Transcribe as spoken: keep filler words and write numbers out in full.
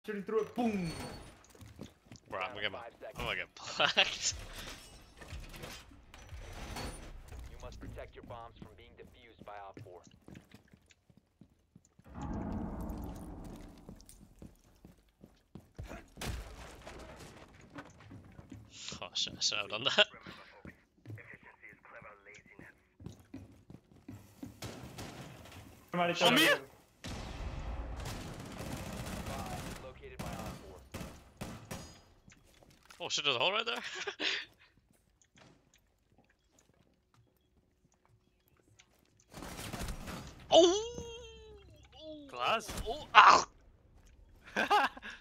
Shooting through it, boom! Bro, I'm gonna get, I'm gonna get plaqued. You must protect your bombs from being defused by Op four. Oh shit, I should have done that. Somebody Oh, me? Located by Op four. Oh shit, there's a hole right there? Oh! Glass? Oh! Ow!